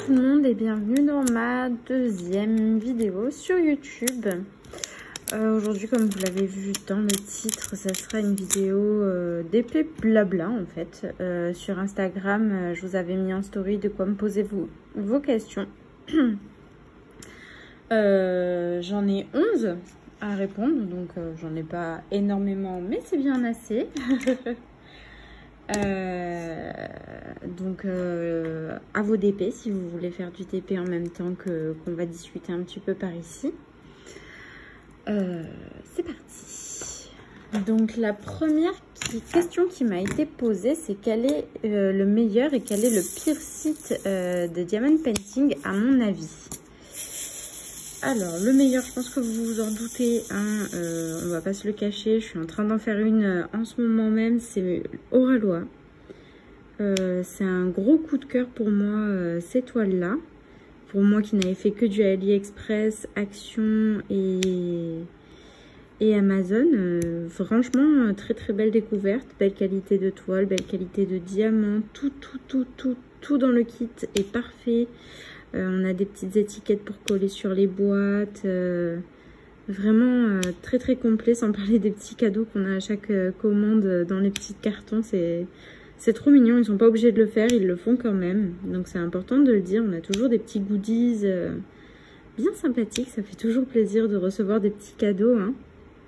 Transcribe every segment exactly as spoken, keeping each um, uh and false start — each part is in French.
tout le monde et bienvenue dans ma deuxième vidéo sur YouTube. Euh, Aujourd'hui, comme vous l'avez vu dans le titre, ça sera une vidéo euh, d'épée blabla en fait. Euh, sur Instagram, euh, je vous avais mis en story de quoi me poser vous, vos questions. euh, j'en ai onze à répondre, donc euh, j'en ai pas énormément, mais c'est bien assez. Euh, donc euh, à vos D P si vous voulez faire du T P en même temps que qu'on va discuter un petit peu par ici. Euh, c'est parti. Donc la première qui, question qui m'a été posée, c'est quel est euh, le meilleur et quel est le pire site euh, de diamond painting à mon avis. Alors, le meilleur, je pense que vous vous en doutez, hein, euh, on va pas se le cacher, je suis en train d'en faire une euh, en ce moment même, c'est Oralois. Euh, c'est un gros coup de cœur pour moi, euh, ces toiles-là. Pour moi qui n'avais fait que du AliExpress, Action et, et Amazon. Euh, franchement, très très belle découverte, belle qualité de toile, belle qualité de diamant, tout, tout, tout, tout, tout dans le kit est parfait. Euh, on a des petites étiquettes pour coller sur les boîtes. Euh, vraiment euh, très très complet, sans parler des petits cadeaux qu'on a à chaque euh, commande dans les petits cartons. C'est trop mignon, ils sont pas obligés de le faire, ils le font quand même. Donc c'est important de le dire, on a toujours des petits goodies euh, bien sympathiques. Ça fait toujours plaisir de recevoir des petits cadeaux. Hein.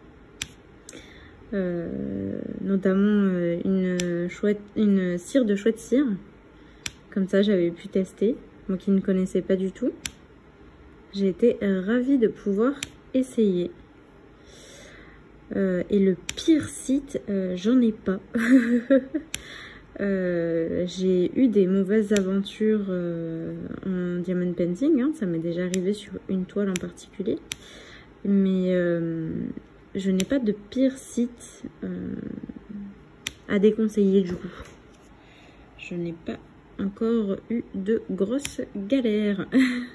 Euh, notamment euh, une, chouette, une cire de chouette cire. Comme ça j'avais pu tester. Moi qui ne connaissais pas du tout, j'ai été euh, ravie de pouvoir essayer. Euh, et le pire site, euh, j'en ai pas. euh, j'ai eu des mauvaises aventures euh, en diamond painting, hein, ça m'est déjà arrivé sur une toile en particulier. Mais euh, je n'ai pas de pire site euh, à déconseiller du coup. Je n'ai pas encore eu de grosses galères.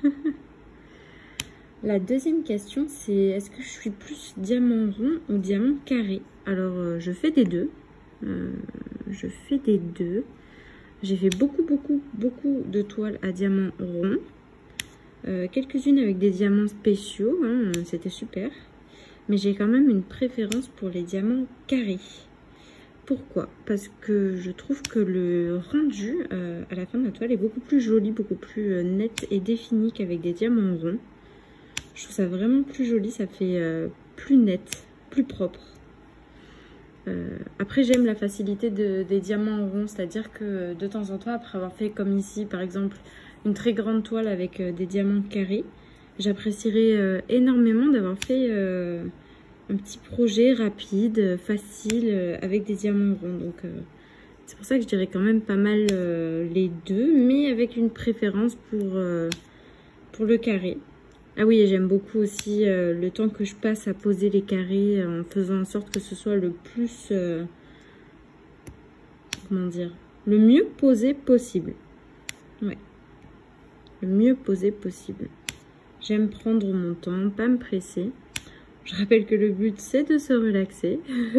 La deuxième question, c'est est-ce que je suis plus diamant rond ou diamant carré? Alors, euh, je fais des deux. Euh, je fais des deux. J'ai fait beaucoup, beaucoup, beaucoup de toiles à diamant rond. Euh, Quelques-unes avec des diamants spéciaux. Hein, c'était super. Mais j'ai quand même une préférence pour les diamants carrés. Pourquoi? Parce que je trouve que le rendu euh, à la fin de la toile est beaucoup plus joli, beaucoup plus euh, net et défini qu'avec des diamants ronds. Je trouve ça vraiment plus joli, ça fait euh, plus net, plus propre. Euh, après j'aime la facilité de, des diamants ronds, c'est-à-dire que de temps en temps, après avoir fait comme ici par exemple une très grande toile avec euh, des diamants carrés, j'apprécierais euh, énormément d'avoir fait... Euh, un petit projet rapide, facile, euh, avec des diamants ronds. Donc euh, c'est pour ça que je dirais quand même pas mal euh, les deux, mais avec une préférence pour, euh, pour le carré. Ah oui, et j'aime beaucoup aussi euh, le temps que je passe à poser les carrés euh, en faisant en sorte que ce soit le plus... Euh, comment dire, le mieux posé possible. Ouais. Le mieux posé possible. J'aime prendre mon temps, pas me presser. Je rappelle que le but, c'est de se relaxer.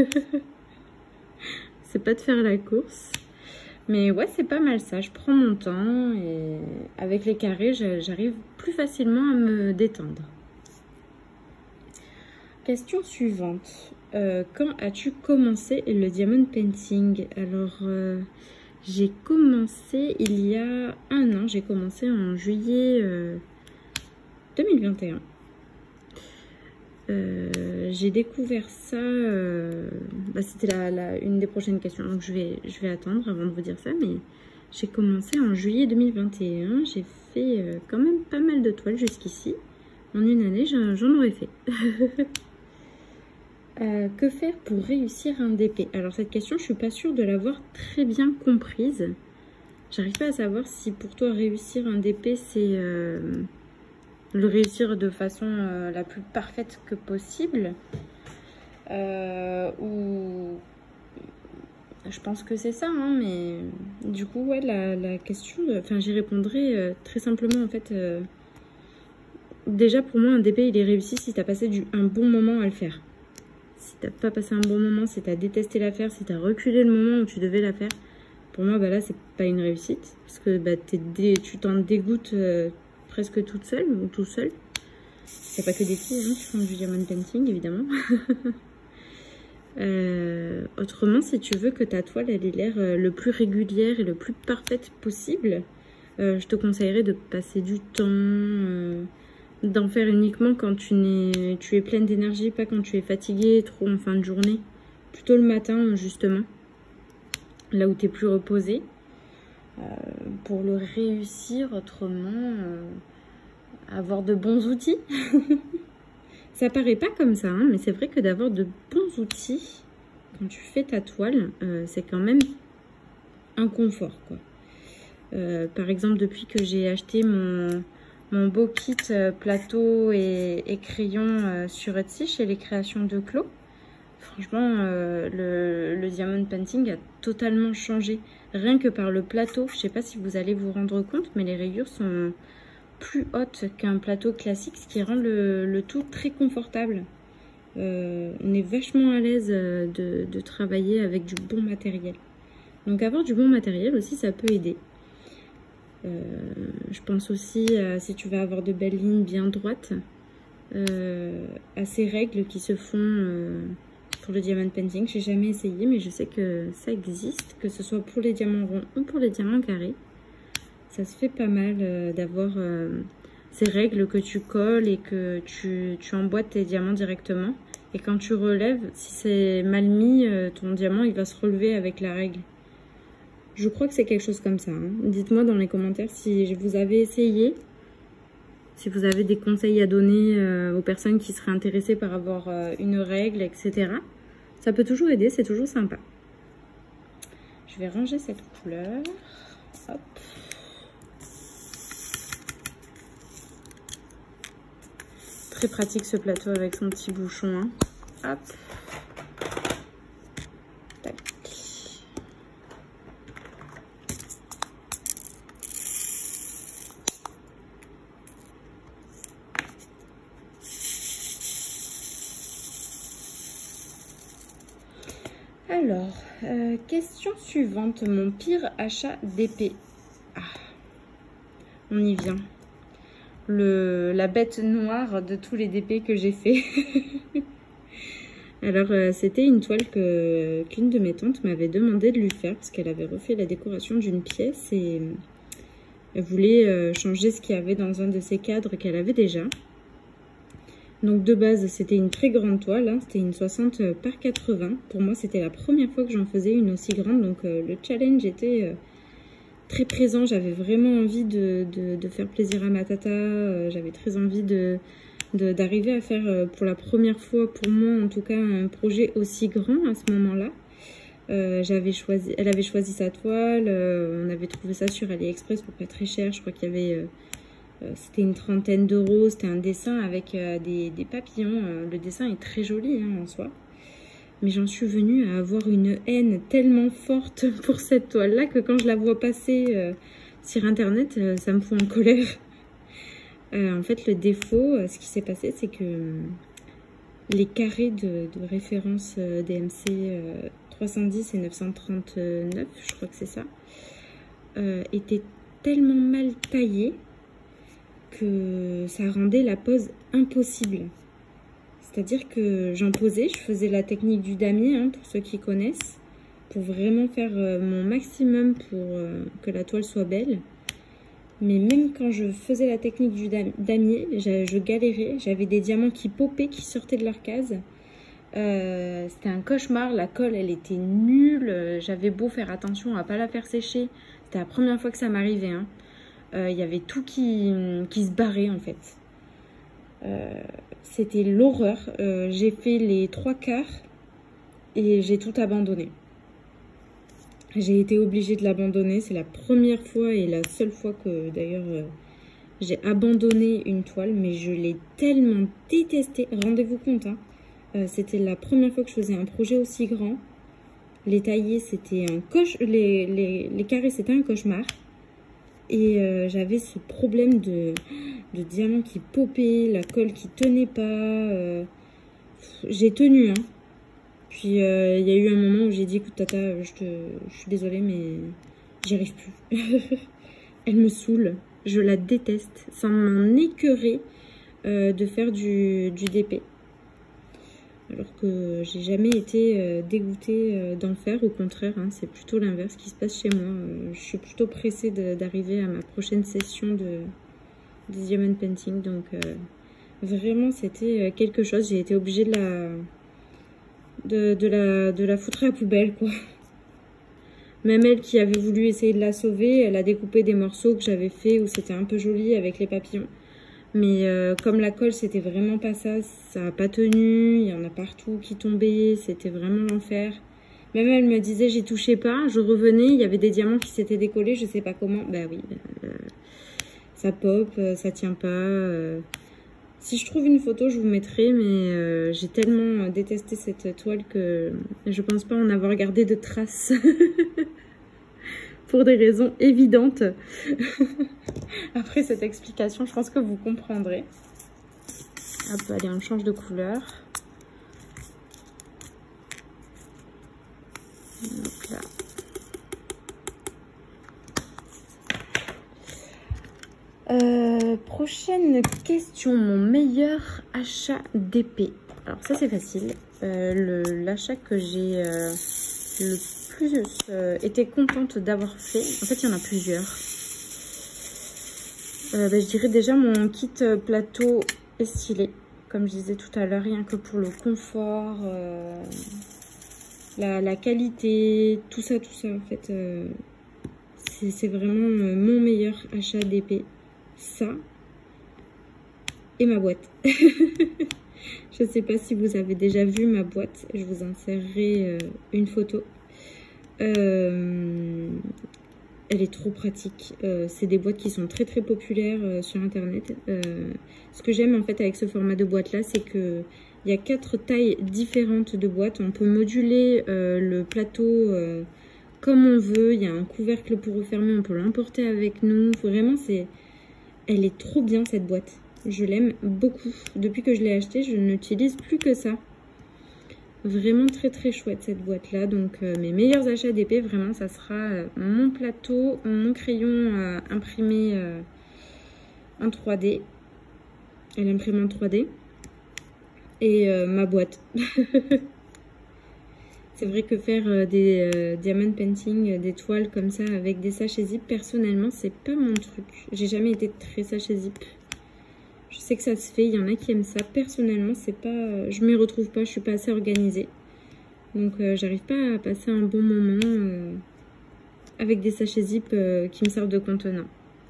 C'est pas de faire la course. Mais ouais, c'est pas mal ça. Je prends mon temps et avec les carrés, j'arrive plus facilement à me détendre. Question suivante. Euh, quand as-tu commencé le diamond painting? Alors, euh, j'ai commencé il y a un an. J'ai commencé en juillet euh, deux mille vingt et un. Euh, j'ai découvert ça, euh, bah c'était la, la, une des prochaines questions, donc je vais, je vais attendre avant de vous dire ça, mais j'ai commencé en juillet deux mille vingt et un, j'ai fait euh, quand même pas mal de toiles jusqu'ici, en une année j'en aurais fait. euh, que faire pour réussir un D P? Alors cette question je suis pas sûre de l'avoir très bien comprise, j'arrive pas à savoir si pour toi réussir un D P c'est... Euh, le réussir de façon euh, la plus parfaite que possible euh, ou je pense que c'est ça hein, mais du coup ouais la, la question enfin j'y répondrai euh, très simplement en fait euh, déjà pour moi un D P il est réussi si tu as passé du, un bon moment à le faire. Si t'as pas passé un bon moment, si tu as détesté la faire, si tu as reculé le moment où tu devais la faire, Pour moi, bah là, c'est pas une réussite. Parce que bah, t'es dé... tu t'en dégoûtes euh, presque toute seule ou tout seul. Il n'y a pas que des filles hein, qui font du diamond painting, évidemment. euh, autrement, si tu veux que ta toile elle ait l'air euh, le plus régulière et le plus parfaite possible, euh, je te conseillerais de passer du temps, euh, d'en faire uniquement quand tu, n'es, tu es pleine d'énergie, pas quand tu es fatiguée trop en fin de journée. Plutôt le matin, justement, là où tu es plus reposée. Euh, pour le réussir, autrement... Euh, avoir de bons outils. Ça paraît pas comme ça, hein, mais c'est vrai que d'avoir de bons outils quand tu fais ta toile, euh, c'est quand même un confort, quoi. Euh, par exemple, depuis que j'ai acheté mon, mon beau kit euh, plateau et, et crayon euh, sur Etsy chez les créations de Clos, franchement, euh, le, le diamond painting a totalement changé. Rien que par le plateau, je sais pas si vous allez vous rendre compte, mais les rayures sont plus haute qu'un plateau classique, ce qui rend le, le tout très confortable. Euh, on est vachement à l'aise de, de travailler avec du bon matériel. Donc avoir du bon matériel aussi, ça peut aider. Euh, je pense aussi, à, si tu vas avoir de belles lignes bien droites, euh, à ces règles qui se font euh, pour le diamond painting. J'ai jamais essayé, mais je sais que ça existe, que ce soit pour les diamants ronds ou pour les diamants carrés. Ça se fait pas mal euh, d'avoir euh, ces règles que tu colles et que tu, tu emboîtes tes diamants directement. Et quand tu relèves, si c'est mal mis, euh, ton diamant il va se relever avec la règle. Je crois que c'est quelque chose comme ça. Hein. Dites-moi dans les commentaires si vous avez essayé, si vous avez des conseils à donner euh, aux personnes qui seraient intéressées par avoir euh, une règle, et cetera. Ça peut toujours aider, c'est toujours sympa. Je vais ranger cette couleur. Hop. Très pratique ce plateau avec son petit bouchon. Hein. Hop. Tac. Alors, euh, question suivante. Mon pire achat d'épée. Ah, on y vient. Le, la bête noire de tous les D P que j'ai fait. Alors, euh, c'était une toile que qu'une de mes tantes m'avait demandé de lui faire parce qu'elle avait refait la décoration d'une pièce et elle voulait euh, changer ce qu'il y avait dans un de ses cadres qu'elle avait déjà. Donc, de base, c'était une très grande toile. Hein, c'était une soixante par quatre-vingts. Pour moi, c'était la première fois que j'en faisais une aussi grande. Donc, euh, le challenge était... Euh, très présent, j'avais vraiment envie de, de, de faire plaisir à ma tata, euh, j'avais très envie de d'arriver à faire euh, pour la première fois, pour moi en tout cas, un projet aussi grand à ce moment-là. Euh, j'avais choisi, elle avait choisi sa toile, euh, on avait trouvé ça sur AliExpress pour pas très cher, je crois qu'il y avait, euh, euh, c'était une trentaine d'euros, c'était un dessin avec euh, des, des papillons, euh, le dessin est très joli hein, en soi. Mais j'en suis venue à avoir une haine tellement forte pour cette toile-là que quand je la vois passer euh, sur Internet, euh, ça me fout en colère. Euh, en fait, le défaut, euh, ce qui s'est passé, c'est que euh, les carrés de, de référence euh, D M C euh, trois cent dix et neuf cent trente-neuf, je crois que c'est ça, euh, étaient tellement mal taillés que ça rendait la pose impossible. C'est-à-dire que j'en posais, je faisais la technique du damier, hein, pour ceux qui connaissent, pour vraiment faire euh, mon maximum pour euh, que la toile soit belle. Mais même quand je faisais la technique du damier, je galérais. J'avais des diamants qui popaient, qui sortaient de leur case. Euh, C'était un cauchemar. La colle, elle était nulle. J'avais beau faire attention à ne pas la faire sécher. C'était la première fois que ça m'arrivait. Hein. Euh, y avait tout qui, qui se barrait, en fait. Euh, C'était l'horreur. Euh, j'ai fait les trois quarts et j'ai tout abandonné. J'ai été obligée de l'abandonner. C'est la première fois et la seule fois que d'ailleurs euh, j'ai abandonné une toile. Mais je l'ai tellement détestée. Rendez-vous compte. Hein. Euh, c'était la première fois que je faisais un projet aussi grand. Les taillés, c'était un coche. Les, les, les carrés, c'était un cauchemar. Et euh, j'avais ce problème de, de diamants qui popaient, la colle qui tenait pas. Euh, j'ai tenu, hein. Puis euh, il y a eu un moment où j'ai dit, écoute Tata, je, te, je suis désolée mais j'y arrive plus. Elle me saoule, je la déteste, ça m'en écœurait euh, de faire du, du D P. Alors que j'ai jamais été euh, dégoûtée euh, d'en faire, au contraire, hein, c'est plutôt l'inverse qui se passe chez moi. Euh, je suis plutôt pressée d'arriver à ma prochaine session de, de Diamond Painting, donc euh, vraiment c'était quelque chose. J'ai été obligée de la, de, de, la, de la foutre à la poubelle, quoi. Même elle qui avait voulu essayer de la sauver, elle a découpé des morceaux que j'avais fait où c'était un peu joli avec les papillons. Mais euh, comme la colle, c'était vraiment pas ça, ça n'a pas tenu, il y en a partout qui tombaient, c'était vraiment l'enfer. Même elle me disait, j'y touchais pas, je revenais, il y avait des diamants qui s'étaient décollés, je sais pas comment. Bah oui, euh, ça pop, ça tient pas. Euh. Si je trouve une photo, je vous mettrai, mais euh, j'ai tellement détesté cette toile que je pense pas en avoir gardé de traces. Pour des raisons évidentes. Après cette explication, je pense que vous comprendrez. Hop, allez, on change de couleur. Donc là. Euh, prochaine question, mon meilleur achat d'épée. Alors ça c'est facile. Euh, L'achat que j'ai euh, le plus euh, été contente d'avoir fait. En fait, il y en a plusieurs. Euh, bah, je dirais déjà mon kit plateau est stylé. Comme je disais tout à l'heure, rien que pour le confort, euh, la, la qualité, tout ça, tout ça. En fait, euh, c'est vraiment euh, mon meilleur achat d'épée. Ça et ma boîte. Je ne sais pas si vous avez déjà vu ma boîte. Je vous insérerai euh, une photo. Euh, elle est trop pratique. Euh, c'est des boîtes qui sont très très populaires euh, sur internet. Euh, ce que j'aime en fait avec ce format de boîte là, c'est que il y a quatre tailles différentes de boîtes. On peut moduler euh, le plateau euh, comme on veut. Il y a un couvercle pour refermer. On peut l'emporter avec nous. Vraiment, c'est, elle est trop bien cette boîte. Je l'aime beaucoup. Depuis que je l'ai achetée, je n'utilise plus que ça. Vraiment très très chouette cette boîte là. Donc euh, mes meilleurs achats d'épée, vraiment ça sera euh, mon plateau, mon crayon euh, imprimé euh, en trois D. Elle imprime en trois D. Et euh, ma boîte. C'est vrai que faire euh, des euh, diamond painting, euh, des toiles comme ça avec des sachets zip, personnellement c'est pas mon truc. J'ai jamais été très sachet zip. Je sais que ça se fait, il y en a qui aiment ça. Personnellement, c'est pas, je m'y retrouve pas, je suis pas assez organisée. Donc, euh, j'arrive pas à passer un bon moment euh, avec des sachets zip euh, qui me servent de contenant.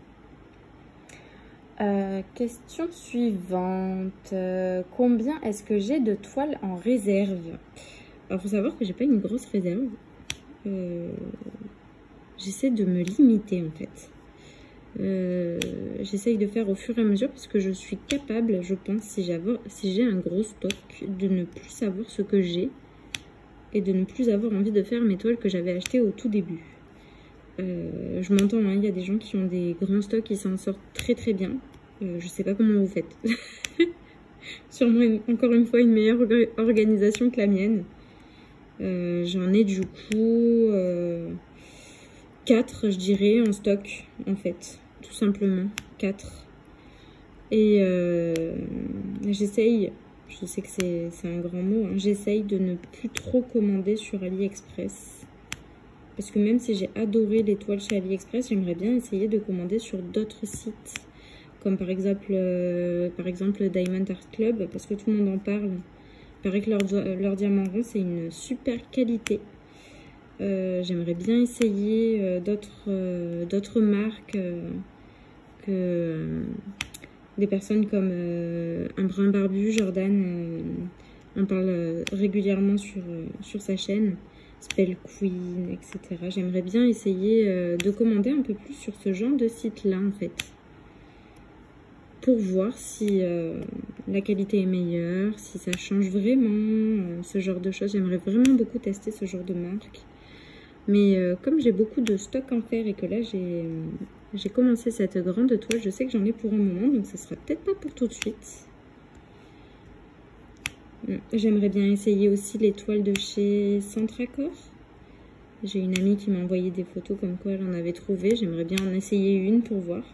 Euh, question suivante. Euh, combien est-ce que j'ai de toiles en réserve? Alors, faut savoir que j'ai pas une grosse réserve. Euh, J'essaie de me limiter, en fait. Euh, j'essaye de faire au fur et à mesure parce que je suis capable, je pense, si j'ai si j'ai un gros stock, de ne plus savoir ce que j'ai et de ne plus avoir envie de faire mes toiles que j'avais achetées au tout début. Euh, je m'entends, hein, il y a des gens qui ont des grands stocks qui s'en sortent très très bien. Euh, je sais pas comment vous faites. Sûrement une, encore une fois une meilleure organisation que la mienne. Euh, J'en ai du coup euh, quatre, je dirais, en stock en fait. Tout simplement, quatre. Et euh, j'essaye, je sais que c'est un grand mot, hein, j'essaye de ne plus trop commander sur AliExpress. Parce que même si j'ai adoré les toiles chez AliExpress, j'aimerais bien essayer de commander sur d'autres sites. Comme par exemple, euh, par exemple Diamond Art Club, parce que tout le monde en parle. Il paraît que leur, leur diamant rond, c'est une super qualité. Euh, j'aimerais bien essayer euh, d'autres euh, d'autres marques. Euh, que euh, des personnes comme euh, un brun barbu, Jordan, euh, en parle euh, régulièrement sur, euh, sur sa chaîne, Spell Queen, et cetera. J'aimerais bien essayer euh, de commander un peu plus sur ce genre de site-là, en fait. Pour voir si euh, la qualité est meilleure, si ça change vraiment, euh, ce genre de choses. J'aimerais vraiment beaucoup tester ce genre de marque. Mais euh, comme j'ai beaucoup de stock en fer et que là, j'ai... Euh, J'ai commencé cette grande toile, je sais que j'en ai pour un moment, donc ça sera peut-être pas pour tout de suite. J'aimerais bien essayer aussi les toiles de chez Centracor. J'ai une amie qui m'a envoyé des photos comme quoi elle en avait trouvé. J'aimerais bien en essayer une pour voir.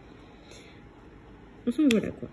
Enfin voilà quoi.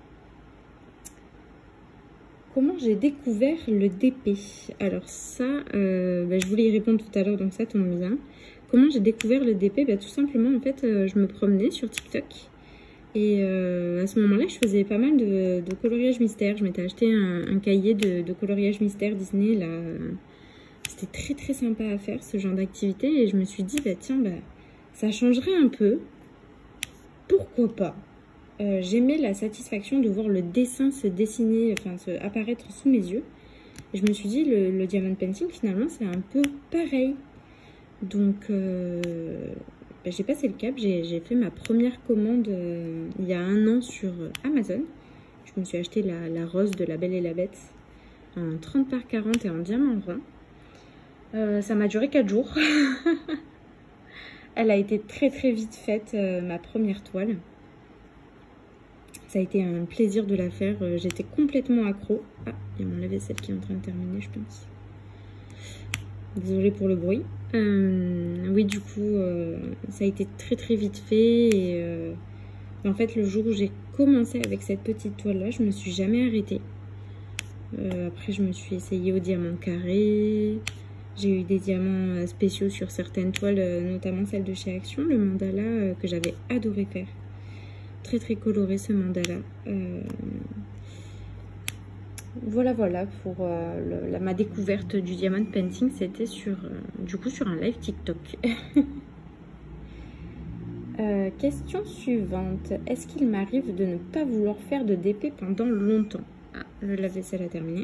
Comment j'ai découvert le D P? Alors ça, euh, bah, je voulais y répondre tout à l'heure, donc ça tombe bien. Comment j'ai découvert le D P? Bah, tout simplement, en fait, euh, je me promenais sur TikTok. Et euh, à ce moment-là, je faisais pas mal de, de coloriage mystère. Je m'étais acheté un, un cahier de, de coloriage mystère Disney. Là, c'était très très sympa à faire, ce genre d'activité. Et je me suis dit, bah tiens, bah, ça changerait un peu. Pourquoi pas? Euh, J'aimais la satisfaction de voir le dessin se dessiner, enfin se apparaître sous mes yeux. Et je me suis dit, le, le diamond painting, finalement, c'est un peu pareil. Donc, euh, bah, j'ai passé le cap. J'ai fait ma première commande euh, il y a un an sur Amazon. Je me suis acheté la, la rose de La Belle et la Bête en trente par quarante et en diamant rond. Euh, ça m'a duré quatre jours. Elle a été très très vite faite, euh, ma première toile. Ça a été un plaisir de la faire. J'étais complètement accro. Ah, il y a mon lave-vaisselle qui est en train de terminer, je pense. Désolée pour le bruit. Euh, oui, du coup, euh, ça a été très très vite fait. Et euh, en fait, le jour où j'ai commencé avec cette petite toile-là, je me suis jamais arrêtée. Euh, après, je me suis essayée au diamant carré. J'ai eu des diamants spéciaux sur certaines toiles, notamment celle de chez Action, le mandala euh, que j'avais adoré faire. Très très coloré ce mandala. Euh, voilà voilà pour euh, le, la, ma découverte du diamond painting, c'était sur euh, du coup sur un live TikTok. euh, question suivante. Est-ce qu'il m'arrive de ne pas vouloir faire de D P pendant longtemps? Ah, le lave-vaisselle a terminé.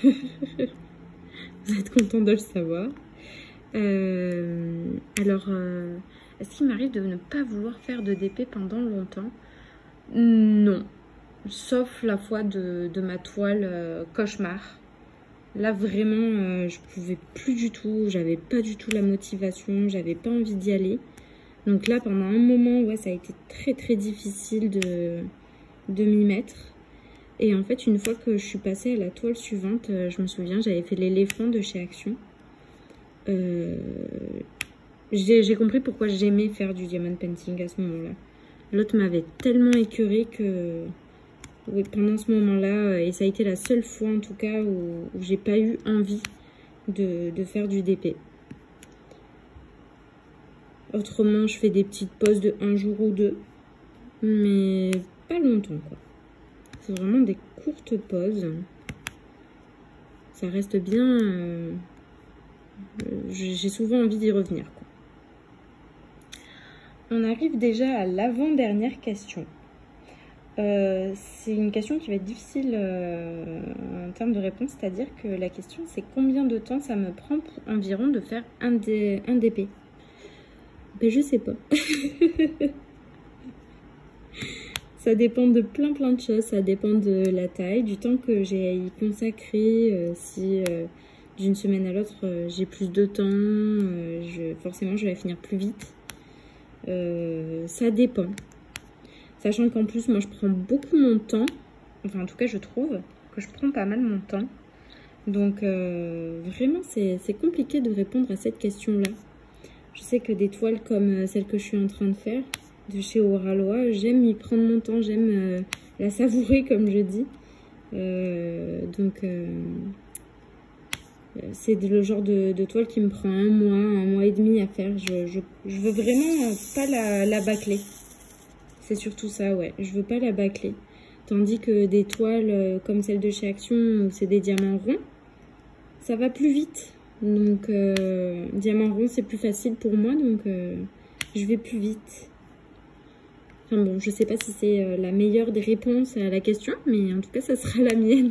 Vous êtes content de le savoir. Euh, alors, euh, est-ce qu'il m'arrive de ne pas vouloir faire de D P pendant longtemps? Non, sauf la fois de, de ma toile euh, cauchemar. Là vraiment, euh, je pouvais plus du tout, j'avais pas du tout la motivation, j'avais pas envie d'y aller. Donc là, pendant un moment, ouais, ça a été très très difficile de, de m'y mettre. Et en fait, une fois que je suis passée à la toile suivante, euh, je me souviens, j'avais fait l'éléphant de chez Action. Euh, j'ai compris pourquoi j'aimais faire du diamond painting à ce moment-là. L'autre m'avait tellement écœurée que oui, pendant ce moment-là, et ça a été la seule fois en tout cas où, où j'ai pas eu envie de, de faire du D P. Autrement, je fais des petites pauses de un jour ou deux, mais pas longtemps quoi. C'est vraiment des courtes pauses. Ça reste bien. Euh, j'ai souvent envie d'y revenir quoi. On arrive déjà à l'avant-dernière question. Euh, c'est une question qui va être difficile euh, en termes de réponse, c'est-à-dire que la question c'est combien de temps ça me prend pour environ de faire un, D, un D P. Ben je sais pas. Ça dépend de plein plein de choses, ça dépend de la taille, du temps que j'ai à y consacrer, euh, si euh, d'une semaine à l'autre euh, j'ai plus de temps, euh, je, forcément je vais finir plus vite. Euh, ça dépend. Sachant qu'en plus, moi, je prends beaucoup mon temps. Enfin, en tout cas, je trouve que je prends pas mal mon temps. Donc, euh, vraiment, c'est compliqué de répondre à cette question-là. Je sais que des toiles comme celle que je suis en train de faire, de chez Oraloa, j'aime y prendre mon temps, j'aime euh, la savourer, comme je dis. Euh, donc, euh, c'est le genre de, de toile qui me prend un mois, un mois et demi à faire. Je, je, je veux vraiment pas la, la bâcler. C'est surtout ça, ouais. Je veux pas la bâcler. Tandis que des toiles comme celle de chez Action, où c'est des diamants ronds, ça va plus vite. Donc, euh, diamant rond, c'est plus facile pour moi, donc euh, je vais plus vite. Enfin bon, je sais pas si c'est la meilleure des réponses à la question, mais en tout cas, ça sera la mienne.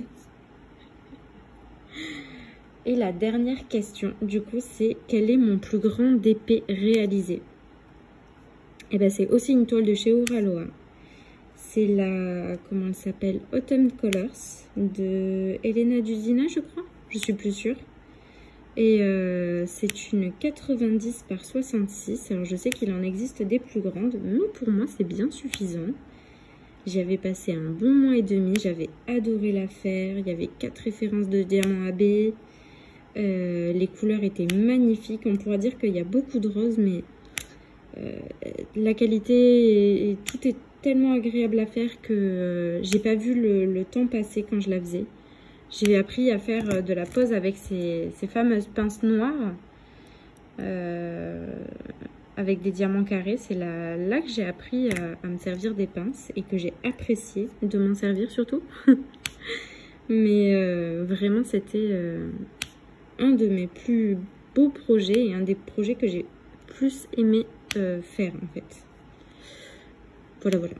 Et la dernière question, du coup, c'est quel est mon plus grand D P réalisé? Et ben c'est aussi une toile de chez Oraloa. C'est la, comment elle s'appelle, Autumn Colors de Elena Dudina, je crois. Je suis plus sûre. Et euh, c'est une quatre-vingt-dix par soixante-six. Alors je sais qu'il en existe des plus grandes, mais pour moi c'est bien suffisant. J'y avais passé un bon mois et demi, j'avais adoré la faire. Il y avait quatre références de diamant A B. Euh, les couleurs étaient magnifiques. On pourra dire qu'il y a beaucoup de roses, mais euh, la qualité et, et tout est tellement agréable à faire que euh, j'ai pas vu le, le temps passer quand je la faisais. J'ai appris à faire de la pose avec ces, ces fameuses pinces noires euh, avec des diamants carrés. C'est là, là que j'ai appris à, à me servir des pinces et que j'ai apprécié de m'en servir surtout. Mais euh, vraiment, c'était euh, un de mes plus beaux projets et un des projets que j'ai plus aimé euh, faire en fait. Voilà, voilà.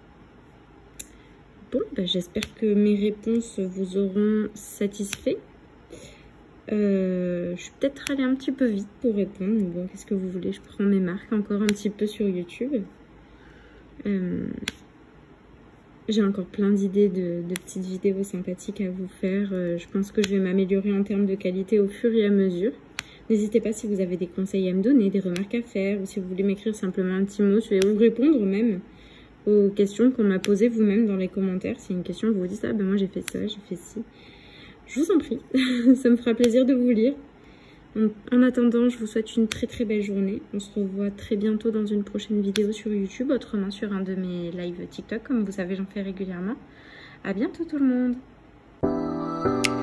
Bon, ben, j'espère que mes réponses vous auront satisfait. Euh, je suis peut-être allée un petit peu vite pour répondre, mais bon, qu'est-ce que vous voulez, je prends mes marques encore un petit peu sur YouTube. Euh, J'ai encore plein d'idées de, de petites vidéos sympathiques à vous faire. Euh, je pense que je vais m'améliorer en termes de qualité au fur et à mesure. N'hésitez pas si vous avez des conseils à me donner, des remarques à faire, ou si vous voulez m'écrire simplement un petit mot, ou répondre même aux questions qu'on m'a posées vous-même dans les commentaires. Si une question vous dites, ah ben moi j'ai fait ça, j'ai fait ci. Je vous en prie, ça me fera plaisir de vous lire. En, en attendant, je vous souhaite une très très belle journée. On se revoit très bientôt dans une prochaine vidéo sur YouTube, autrement sur un de mes lives TikTok, comme vous savez j'en fais régulièrement. À bientôt tout le monde.